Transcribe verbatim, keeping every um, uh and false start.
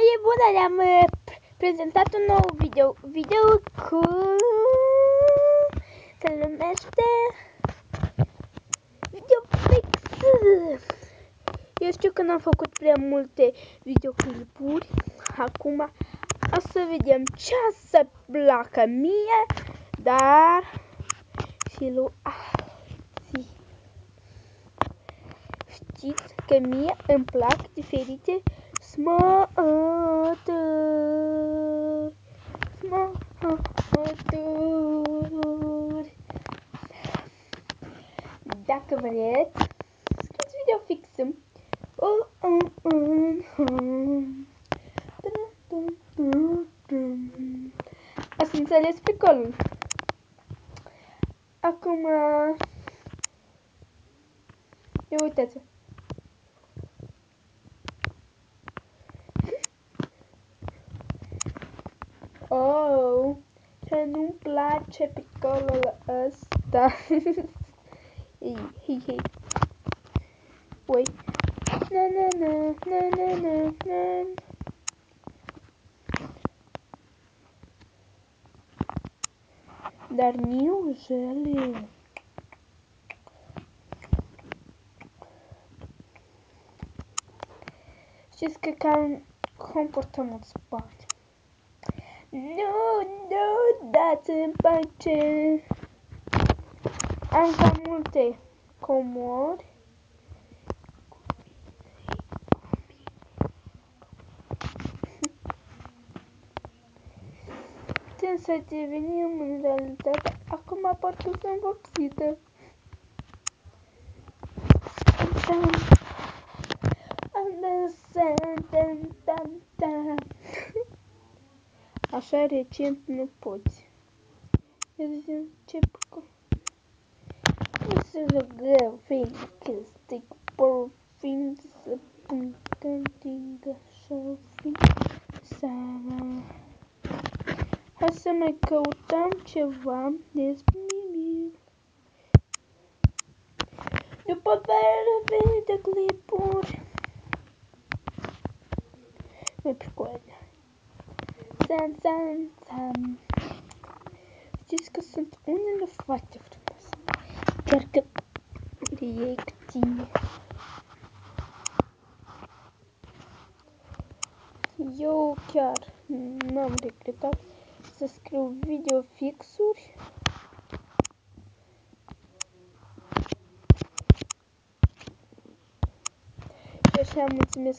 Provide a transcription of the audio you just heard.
e bună, le-am uh, prezentat un nou video, video cu... se numește Videofix. Eu știu că n-am făcut prea multe videoclipuri, acum o să vedem ce să placă mie, dar și lui alții. Știți că mie îmi plac diferite smoturi, smoturi. Dacă vreți, scrieți Videofix. Ați înțeles pricolul. Acum, ia uitați-vă. Oh, ce nu-mi place picolul ăsta. Hei, hei, hei. Ui. Na, na, na, na, na, na, na. Dar неужели? Știți că cam comportăm spate. Nu, nu, dați-mi pace. Am cam multe comori. Putem să devenim în realitate. Acum parcă sunt vopsită. Așa recent nu poți. Eu zic, ce păcă? Nu se rugă, fei, că stic porfin să pun cantigă și-o-fi seara. Hai să mai căutăm ceva despre mine. După vreo videoclipuri. Nu-i pricoane. San, san, san. Știți că sunt unele foarte frumoase. Chiar că reacții. Eu chiar n-am regretat să scriu videofixuri. Și așa mulțumesc